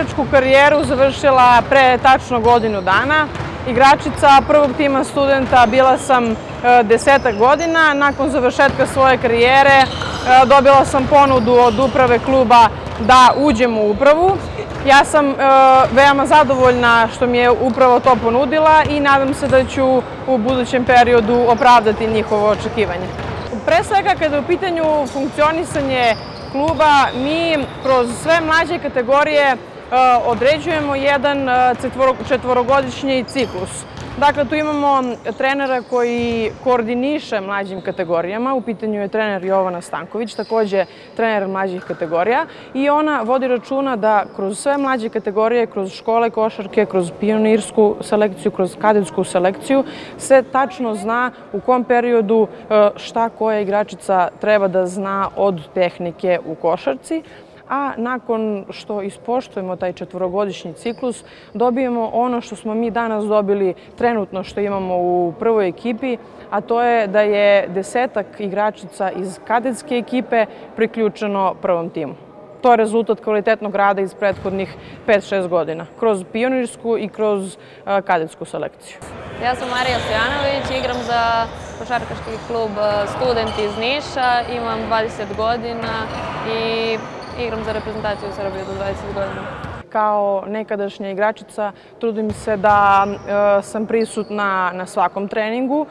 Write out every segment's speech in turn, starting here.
igračku karijeru završila pre tačno godinu dana. Igračica prvog tima Studenta bila sam 10 godina. Nakon završetka svoje karijere dobila sam ponudu od uprave kluba da uđem u upravu. Ja sam veoma zadovoljna što mi je upravo to ponudila i nadam se da ću u budućem periodu opravdati njihovo očekivanje. Pre svega, kada je u pitanju funkcionisanje kluba, mi kroz sve mlađe kategorije određujemo jedan četvorogodišnji ciklus. Dakle, tu imamo trenera koji koordiniše mlađim kategorijama. U pitanju je trener Jovana Stanković, takođe trener mlađih kategorija. I ona vodi računa da kroz sve mlađe kategorije, kroz škole košarke, kroz pionirsku selekciju, kroz kadetsku selekciju, se tačno zna u kom periodu šta koja igračica treba da zna od tehnike u košarci. A nakon što ispoštujemo taj četvorogodišnji ciklus, dobijemo ono što smo mi danas dobili trenutno što imamo u prvoj ekipi, a to je da je 10 igračica iz kadetske ekipe priključeno prvom timu. To je rezultat kvalitetnog rada iz prethodnih 5-6 godina, kroz pionirsku i kroz kadetsku selekciju. Ja sam Marija Stojanović, igram za košarkaški klub Student iz Niša, imam 20 godina i igram za reprezentaciju Srbije do 20 godina. Kao nekadašnja igračica trudim se da sam prisutna na svakom treningu.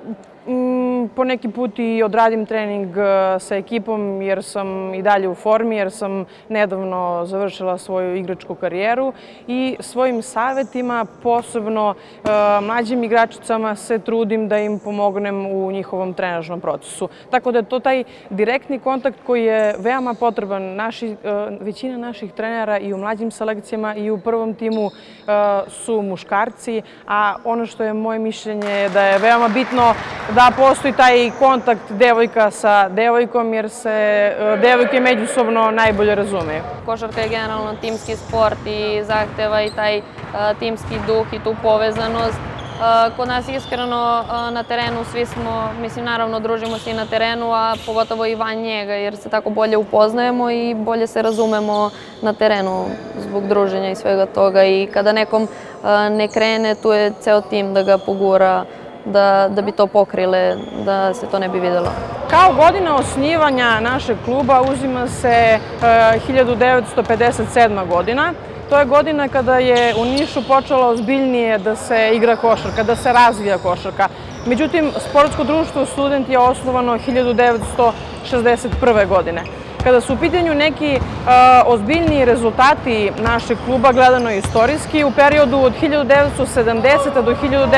Po neki put i odradim trening sa ekipom jer sam i dalje u formi, jer sam nedavno završila svoju igračku karijeru i svojim savetima, posebno mlađim igračicama, se trudim da im pomognem u njihovom trenažnom procesu. Tako da je to taj direktni kontakt koji je veoma potreban. Većina naših trenera i u mlađim selekcijama i u prvom timu su muškarci, a ono što je moje mišljenje je da je veoma bitno da postoji taj kontakt devojka sa devojkom, jer se devojke međusobno najbolje razumeju. Košarka je generalno timski sport i zahteva i taj timski duh i tu povezanost. Kod nas iskreno na terenu svi smo, mislim naravno družimo se i na terenu, a pogotovo i van njega jer se tako bolje upoznajemo i bolje se razumemo na terenu zbog druženja i svega toga. I kada nekom ne krene, tu je ceo tim da ga pogura, da bi to pokrile, da se to ne bi videlo. Kao godina osnivanja našeg kluba uzima se 1957. godina. To je godina kada je u Nišu počelo ozbiljnije da se igra košarka, da se razvija košarka. Međutim, sportsko društvo Student je osnovano 1961. godine. Kada su u pitanju neki ozbiljniji rezultati našeg kluba, gledano istorijski, u periodu od 1970. do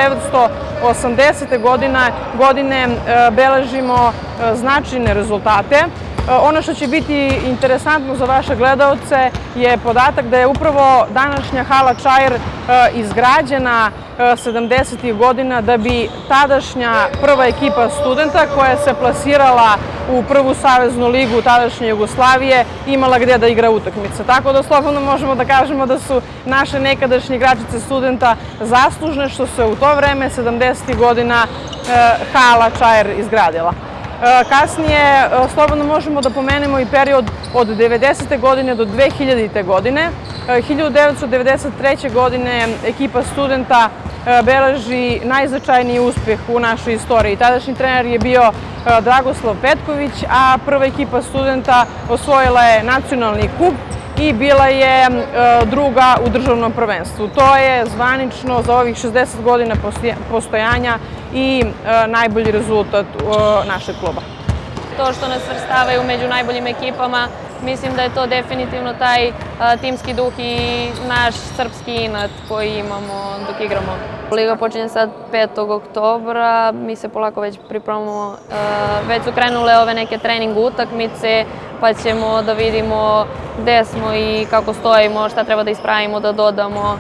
1980. godine beležimo značajne rezultate. Ono što će biti interesantno za vaše gledaoce je podatak da je upravo današnja hala Čair izgrađena 70. godina da bi tadašnja prva ekipa Studenta koja se plasirala u prvu saveznu ligu tadašnje Jugoslavije imala gde da igra utakmice. Tako da slobodno možemo da kažemo da su naše nekadašnje igračice Studenta zaslužne što se u to vreme 70. godina hala Čair izgradila. Kasnije slobodno možemo da pomenemo i period od 90. godine do 2000. godine. 1993. godine ekipa Studenta beleži najznačajniji uspeh u našoj istoriji. Tadašnji trener je bio Dragoslav Petković, a prva ekipa Studenta osvojila je nacionalni kup i bila je druga u državnom prvenstvu. To je zvanično za ovih 60 godina postojanja i najbolji rezultat našeg kluba. To što nas svrstavaju među najboljim ekipama, mislim da je to definitivno taj timski duh i naš srpski inat koji imamo dok igramo. Liga počinje sad 5. oktobra, mi se polako već pripremamo, već su krenule ove neke trening utakmice, pa ćemo da vidimo gde smo i kako stojimo, šta treba da ispravimo, da dodamo.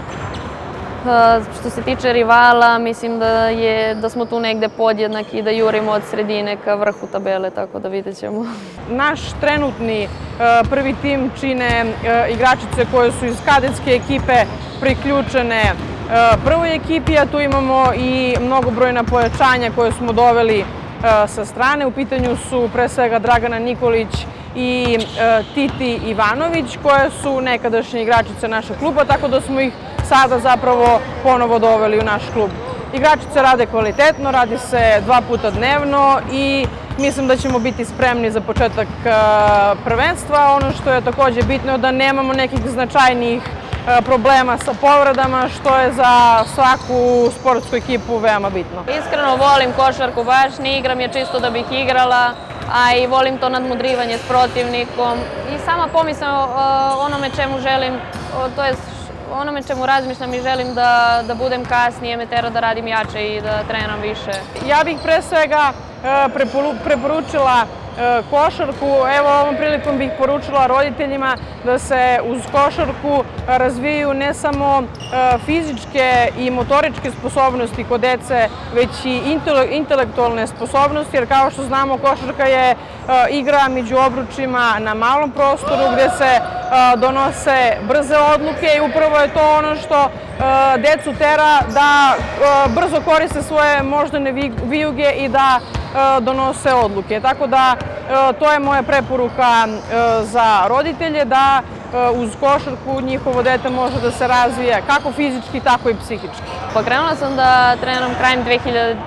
Što se tiče rivala, mislim da smo tu negde podjednaki i da jurimo od sredine ka vrhu tabele, tako da vidjet ćemo. Naš trenutni prvi tim čine igračice koje su iz kadetske ekipe priključene prvoj ekipi, a tu imamo i mnogobrojna pojačanja koje smo doveli sa strane. U pitanju su pre svega Dragana Nikolić i Titi Ivanović, koje su nekadašnje igračice našeg kluba, tako da smo ih sada zapravo ponovo doveli u naš klub. Igračice rade kvalitetno, radi se 2 puta dnevno i mislim da ćemo biti spremni za početak prvenstva. Ono što je takođe bitno je da nemamo nekih značajnijih problema sa povredama, što je za svaku sportsku ekipu veoma bitno. Iskreno volim košarku baš, ne igram je čisto da bih igrala, a i volim to nadmudrivanje s protivnikom i sama pomislim onome čemu želim, to je onome čemu razmišljam i želim da budem kasnije, me tera da radim jače i da treniram više. Ja bih pre svega preporučila košarku. Evo, ovom prilikom bih poručila roditeljima da se uz košarku razvijaju ne samo fizičke i motoričke sposobnosti kod dece, već i intelektualne sposobnosti, jer kao što znamo, košarka je igra među obručima na malom prostoru gde se donose brze odluke i upravo je to ono što decu tera da brzo koriste svoje moždane vijuge i da donose odluke. Tako da to je moja preporuka za roditelje, da uz košarku njihovo dete može da se razvije kako fizički, tako i psihički. Krenula sam da treniram krajem 2009.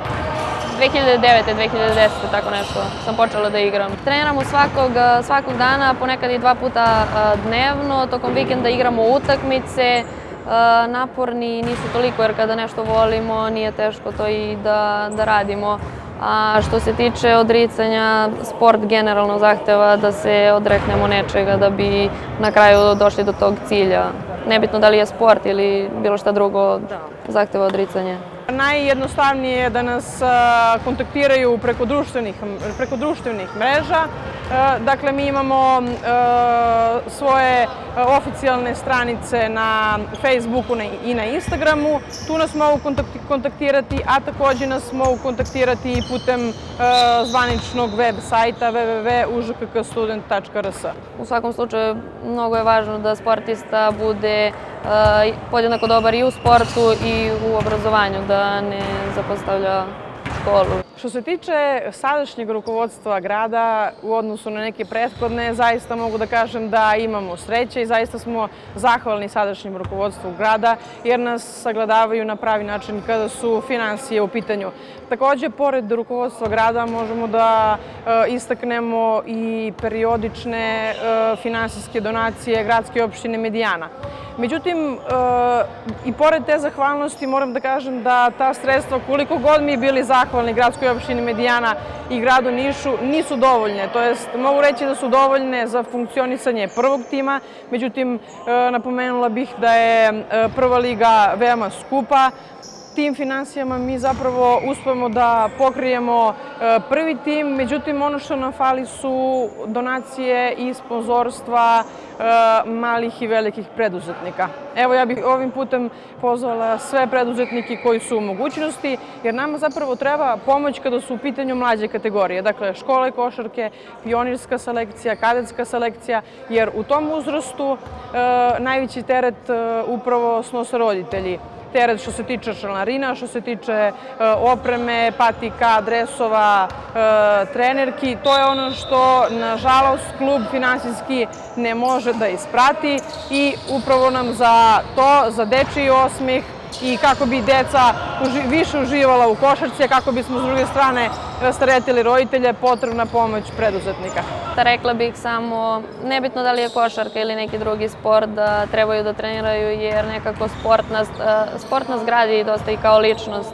2010. tako nešto sam počela da igram. Treniramo svakog dana, ponekad i 2 puta dnevno. Tokom vikenda igramo utakmice. Naporni nisu toliko, jer kada nešto volimo nije teško to i da radimo. A što se tiče odricanja, sport generalno zahteva da se odreknemo nečega da bi na kraju došli do tog cilja. Nebitno da li je sport ili bilo šta drugo, zahteva odricanje. Najjednostavnije je da nas kontaktiraju preko društvenih mreža. Dakle, mi imamo svoje oficijalne stranice na Facebooku i na Instagramu. Tu nas mogu kontaktirati, a takođe nas mogu kontaktirati i putem zvaničnog web sajta www.užkkstudent.rs. U svakom slučaju, mnogo je važno da sportista bude podjednako dobar i u sportu i u obrazovanju, da ne zapostavlja školu. Što se tiče sadašnjeg rukovodstva grada u odnosu na neke prethodne, zaista mogu da kažem da imamo sreće i zaista smo zahvalni sadašnjem rukovodstvu grada jer nas sagledavaju na pravi način kada su finansije u pitanju. Takođe, pored rukovodstva grada možemo da istaknemo i periodične finansijske donacije gradske opštine Medijana. Međutim, i pored te zahvalnosti moram da kažem da ta sredstva, koliko god mi bili zahvalni gradskoj opštini Medijana i gradu Nišu, nisu dovoljne. To jest, mogu reći da su dovoljne za funkcionisanje prvog tima, međutim, napomenula bih da je prva liga veoma skupa. Tim finansijama mi zapravo uspemo da pokrijemo prvi tim, međutim ono što nam fali su donacije i sponzorstva malih i velikih preduzetnika. Evo, ja bih ovim putem pozvala sve preduzetnike koji su u mogućnosti, jer nama zapravo treba pomoć kada su u pitanju mlađe kategorije. Dakle, škole košarke, pionirska selekcija, kadetska selekcija, jer u tom uzrastu najveći teret upravo snose roditelji. Teret što se tiče članarina, što se tiče opreme, patika, dresova, trenerki. To je ono što, nažalost, klub finansijski ne može da isprati i upravo nam za to, za dečiji osmeh i kako bi deca više uživala u košarci, a kako bismo s druge strane rasteretili roditelje, potrebna pomoć preduzetnika. Rekla bih samo, nebitno da li je košarka ili neki drugi sport, da trebaju da treniraju jer nekako sport nas gradi dosta i kao ličnost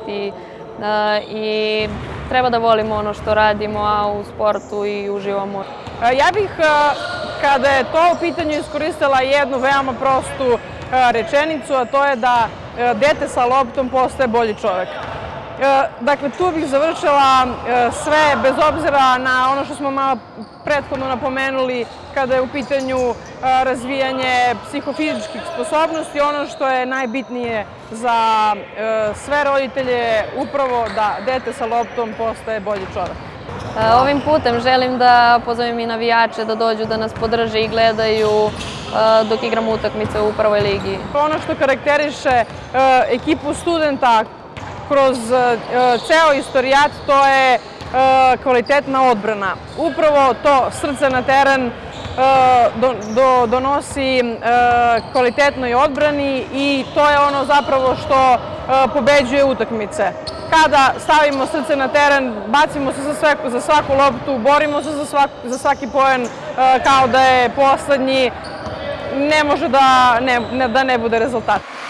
i treba da volimo ono što radimo, a u sportu i uživamo. Ja bih, kada je to u pitanju, iskoristila jednu veoma prostu rečenicu, a to je da dete sa loptom postaje bolji čovek. Dakle, tu bih završila sve, bez obzira na ono što smo malo prethodno napomenuli kada je u pitanju razvijanje psihofizičkih sposobnosti. Ono što je najbitnije za sve roditelje upravo da dete sa loptom postaje bolji čovek. Ovim putem želim da pozovem i navijače da dođu da nas podrže i gledaju dok igramo utakmice u prvoj ligi. Ono što karakteriše ekipu Studenta kroz ceo istorijat, to je kvalitetna odbrana. Upravo to, srce na teren, donosi kvalitetnoj odbrani i to je ono zapravo što pobeđuje utakmice. Kada stavimo srce na teren, bacimo se za svaku loptu, borimo se za svaki poen kao da je poslednji, ne može da ne bude rezultat.